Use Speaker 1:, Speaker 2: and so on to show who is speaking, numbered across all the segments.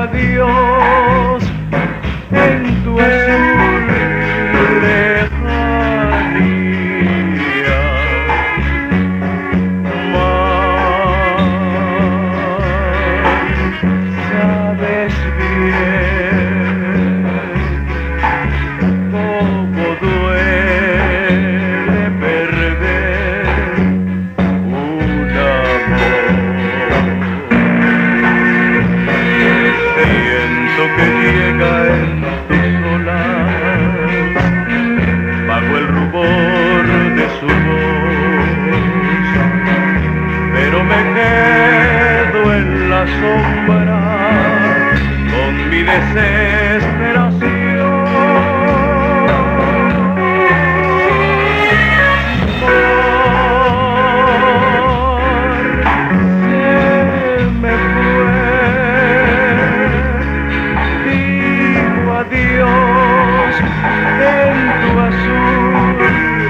Speaker 1: adiós en tu azul lejanía. Sabes bien cómo duele perder un amor. Siento que llega en tus olas bajo el rubor de su voz, pero me quedo en la sombra con mi desesperación. Se me fue, digo adiós en tu azul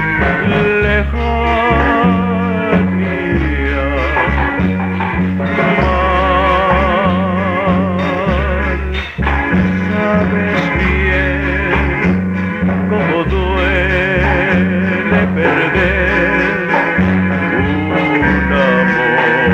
Speaker 1: lejanía. Sabes bien cómo duele perder un amor.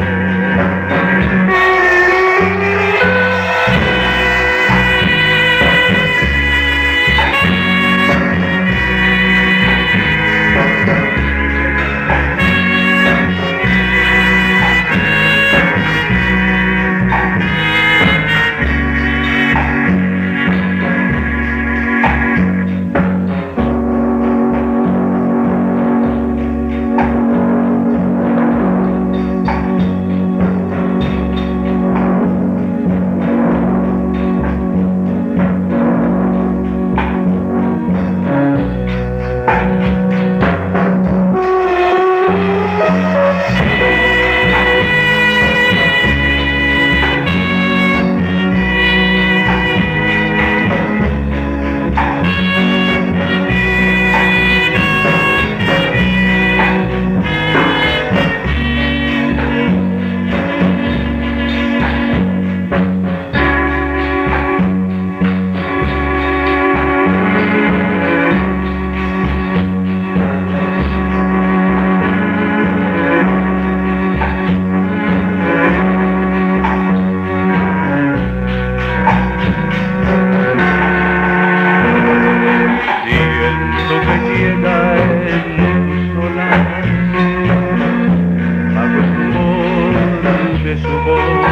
Speaker 1: De su voz,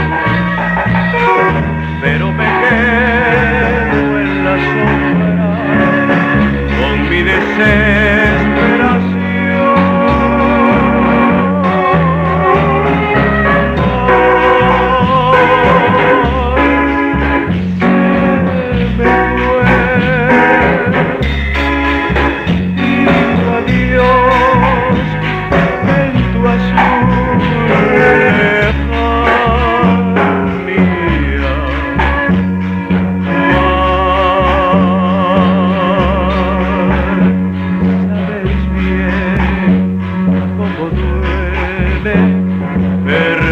Speaker 1: pero me quedo en la sombra con mi desesperación. Se me fue, digo adiós en tu azul lejanía. Sabes bien cómo duele